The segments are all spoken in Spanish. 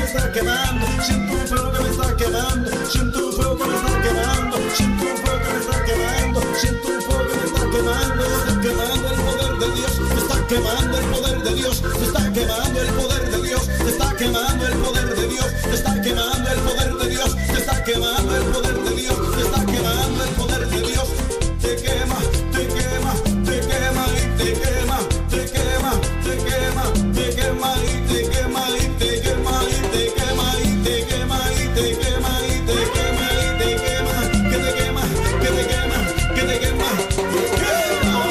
está quemando, siento un fuego que me está quemando, siento un fuego que me está quemando, siento un fuego que me está quemando, siento un fuego que me está quemando, está quemando el poder de Dios, está quemando el poder de Dios, está quemando el poder de Dios, está quemando el poder de Dios, está quemando el poder de Dios, está quemando el poder de Dios, está quemando el poder de Dios, te quema, te quema, te quema y te quema, te quema, te quema, te quema y te quema y te quema y te quema y te quema y te quema y te quema y te quema, que te quema, que te quema, que te quema, quema.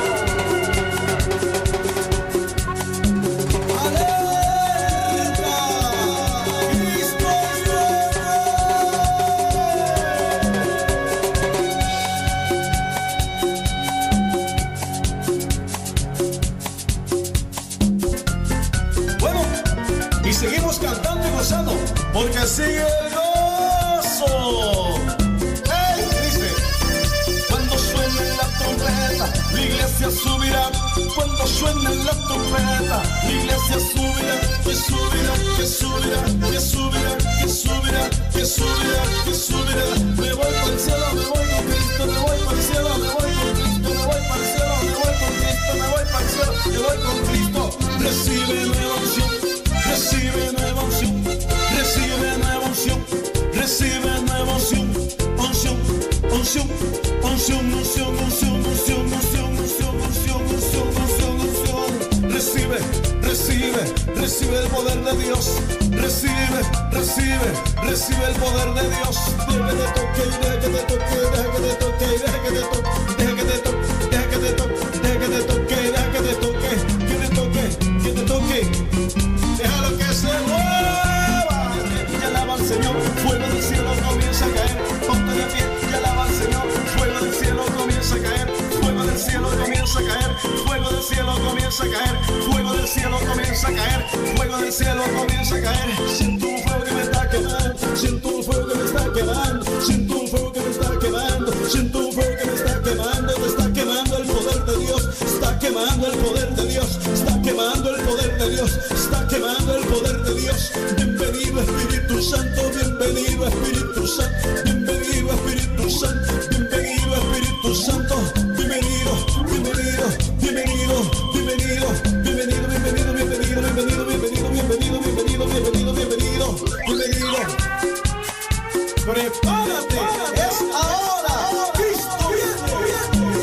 ¡Alerta! ¡Cristo Bueno, y seguimos cantando y gozando, porque sigue el gozo. ¡Hey! Dice, cuando suene la trompeta, la iglesia subirá. Cuando suene la trompeta, la iglesia subirá, que subirá, que subirá, que subirá, que subirá, que subirá, que subirá. Me voy para el cielo, me voy con Cristo, me voy para el cielo, me voy con Cristo, me voy para el cielo, me voy con Cristo, me voy para el cielo, me voy con Cristo. Recibe nueva unción, recibe nueva unción, recibe nueva unción, recibe nueva unción, unción, unción, unción, unción, unción, unción, unción, unción, unción, unción, unción, unción. Recibe, recibe, recibe el poder de Dios, recibe, recibe, recibe el poder de Dios. Deja que te toque, deja que te toque, deja que te toque, deja que te toque, deja que te toque, deja que te toque, deja que te toque, deja que te toque, que te toque, que te toque. Déjalo que se mueva. Y alaba al Señor, fuego del cielo comienza a caer. Ponte de pie y alaba al Señor, fuego del cielo comienza a caer. Fuego del cielo comienza a caer. Fuego del cielo comienza a caer. Fuego del cielo comienza a caer. Fuego del cielo comienza a caer. Siento un fuego que me está quemando. Siento un fuego que me está quemando. Siento un fuego que me está quemando. Siento un fuego que me está quemando. Te está quemando el poder de Dios. Está quemando el poder de Dios. Está quemando el poder de Dios. Está quemando el poder de Dios. Bienvenido Espíritu Santo. Bienvenido Espíritu Santo. Bienvenido Espíritu Santo. Bienvenido Espíritu Santo. Bienvenido, bienvenido, bienvenido, bienvenido, bienvenido, bienvenido, bienvenido, bienvenido, bienvenido, bienvenido, bienvenido, bienvenido, bienvenido, bienvenido. Prepárate, es ahora. Cristo viene.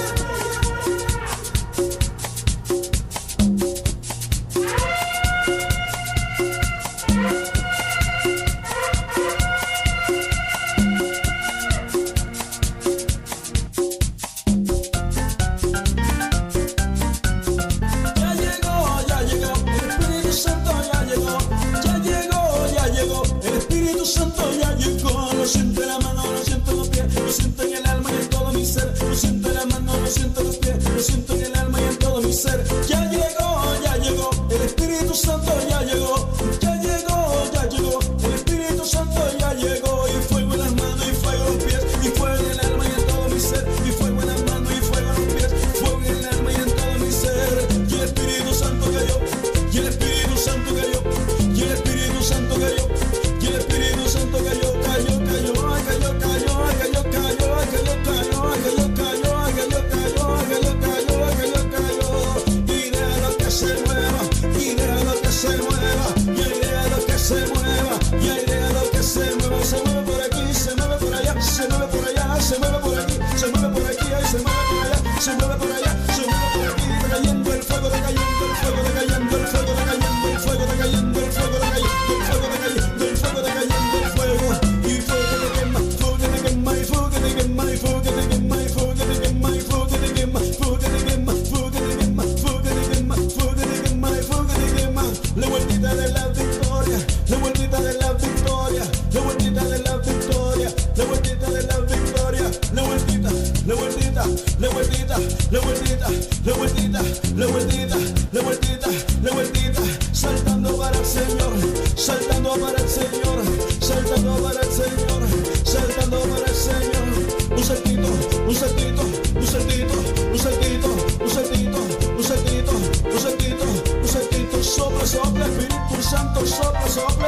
Un saltito, sopla, Espíritu Santo, sopla.